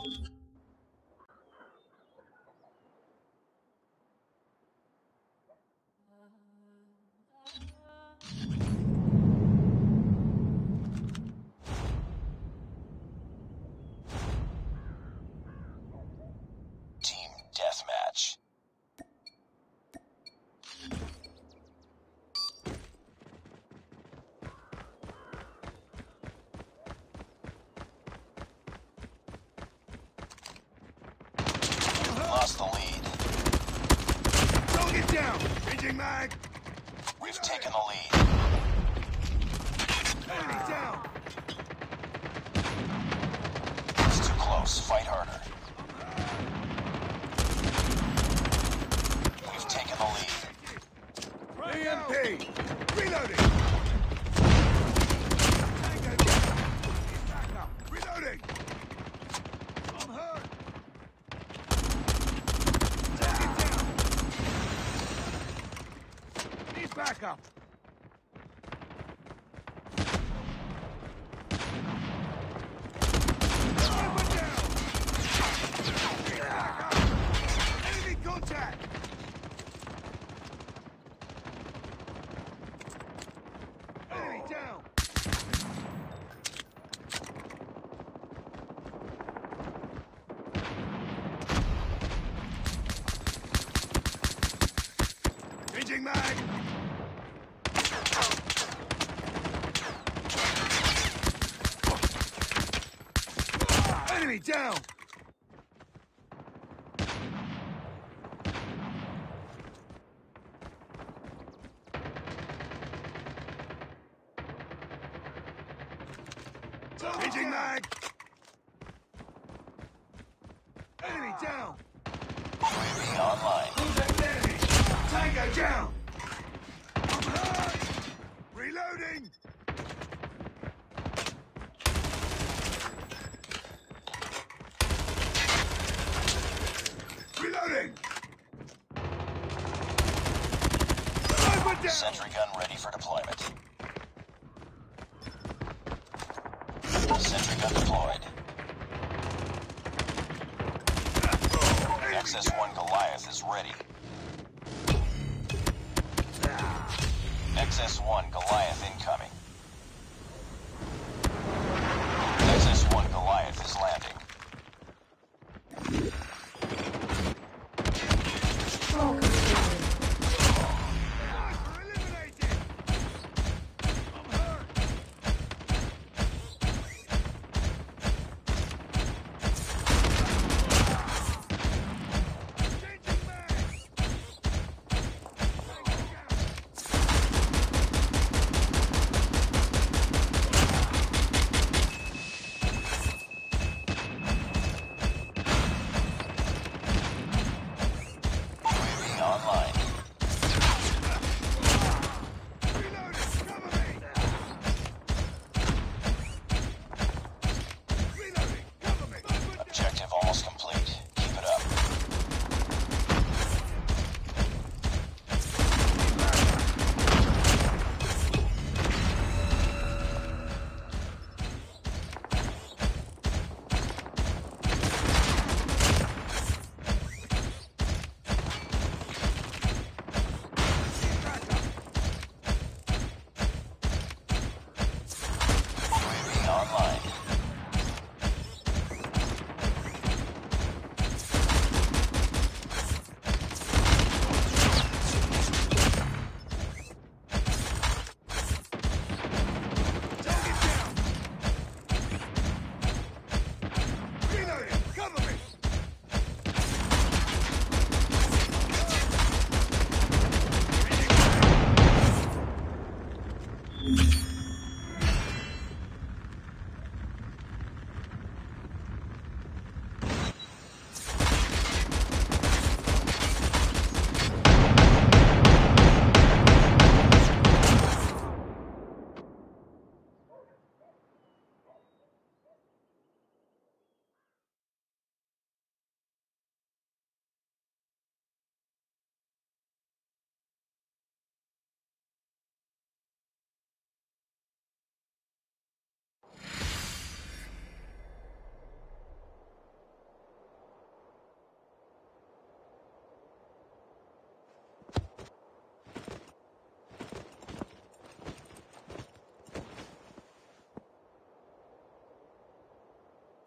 Team Deathmatch. Lost the lead. Don't get down! Changing mag! We've taken the lead. Enemy down! It's too close. Fight harder. We've taken the lead. EMP! Reloading! Tango down! Back up! Reloading! I'm hurt! Take it down! Need backup! Sniper down! Backup! Enemy contact! Enemy down! Changing mag! Enemy down! Changing mag! Enemy down! UAV online. Enemy! Tango down! I'm hurt! Reloading! Reloading! Sniper down! Sentry gun ready for deployment. Sentry gun deployed. XS-1 Goliath is ready. XS-1 Goliath incoming. XS-1 Goliath is landing. Sniper eliminated! I'm hurt! Changing mag! Tango down!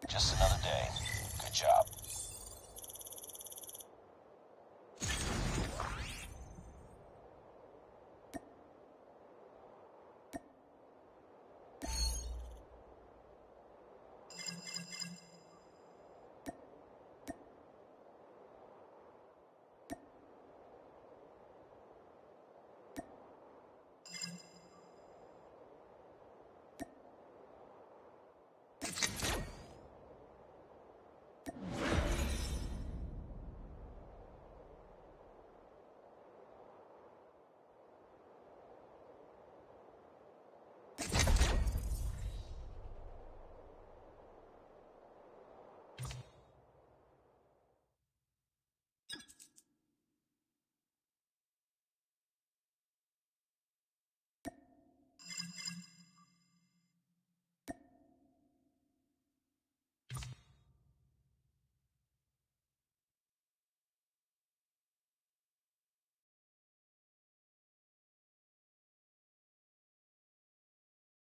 Just another day. Good job.